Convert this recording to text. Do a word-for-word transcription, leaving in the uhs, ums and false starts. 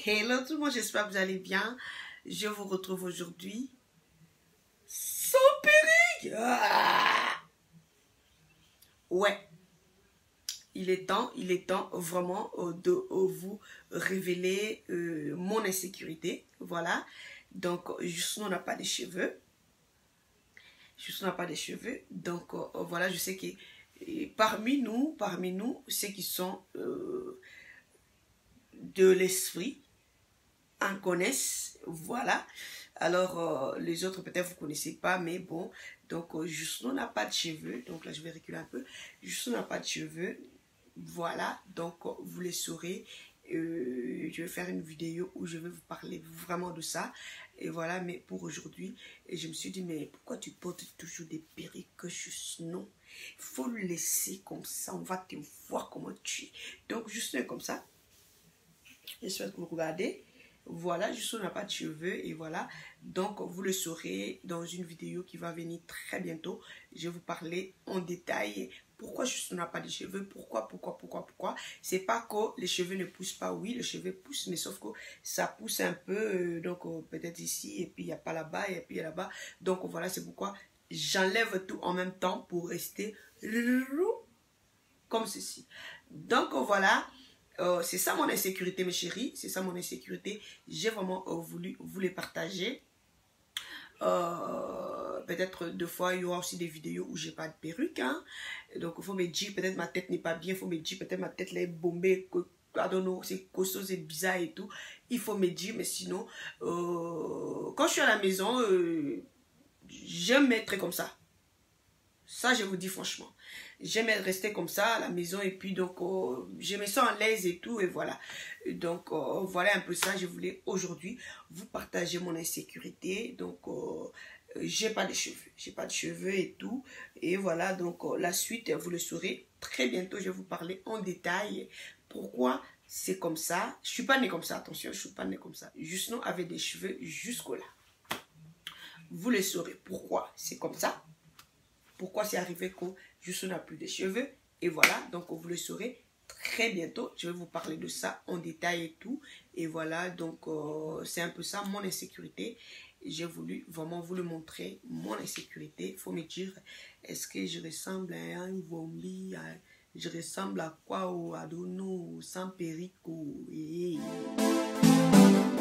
Hello tout le monde, j'espère que vous allez bien. Je vous retrouve aujourd'hui sans perruque. Ah ouais, il est temps, il est temps vraiment de vous révéler euh, mon insécurité. Voilà, donc juste on n'a pas de cheveux. Juste on n'a pas de cheveux. Donc euh, voilà, je sais que euh, parmi nous, parmi nous, ceux qui sont euh, de l'esprit en connaissent, voilà. Alors euh, les autres peut-être vous connaissez pas, mais bon, donc euh, Jusno n'a pas de cheveux, donc là je vais reculer un peu. Jusno n'a pas de cheveux, voilà, donc euh, vous les saurez. Euh, je vais faire une vidéo où je vais vous parler vraiment de ça, et voilà. Mais pour aujourd'hui, je me suis dit, mais pourquoi tu portes toujours des perruques Jusno? Il faut le laisser comme ça, on va te voir comment tu es. Donc Jusno est comme ça, j'espère que vous regardez. Voilà, Jusno n'a pas de cheveux et voilà. Donc, vous le saurez dans une vidéo qui va venir très bientôt. Je vais vous parler en détail pourquoi Jusno n'a pas de cheveux. Pourquoi, pourquoi, pourquoi, pourquoi. C'est pas que les cheveux ne poussent pas. Oui, les cheveux poussent, mais sauf que ça pousse un peu. Euh, donc, euh, peut-être ici et puis il n'y a pas là-bas et puis là-bas. Donc, voilà, c'est pourquoi j'enlève tout en même temps pour rester comme ceci. Donc, voilà. Euh, c'est ça mon insécurité, mes chéris. C'est ça mon insécurité. J'ai vraiment euh, voulu vous les partager. Euh, peut-être deux fois, il y aura aussi des vidéos où j'ai pas de perruque. Hein. Donc, il faut me dire, peut-être ma tête n'est pas bien. Il faut me dire, peut-être ma tête est bombée. Pardon, c'est costaud, c'est bizarre et tout. Il faut me dire, mais sinon, euh, quand je suis à la maison, euh, j'aime être comme ça. Ça, je vous dis franchement. J'aime rester comme ça à la maison et puis donc euh, je me sens à l'aise et tout et voilà. Donc euh, voilà un peu ça. Je voulais aujourd'hui vous partager mon insécurité. Donc euh, j'ai pas de cheveux. J'ai pas de cheveux et tout. Et voilà, donc euh, la suite, vous le saurez très bientôt. Je vais vous parler en détail pourquoi c'est comme ça. Je suis pas née comme ça, attention, je suis pas née comme ça. Jusno avait des cheveux jusqu'au là. Vous le saurez pourquoi c'est comme ça. Pourquoi c'est arrivé que Jusno n'a plus de cheveux. Et voilà, donc vous le saurez très bientôt. Je vais vous parler de ça en détail et tout. Et voilà, donc euh, c'est un peu ça, mon insécurité. J'ai voulu vraiment vous le montrer, mon insécurité. Il faut me dire, est-ce que je ressemble à un zombie? Je ressemble à quoi? Ou à Dono, sans perruque?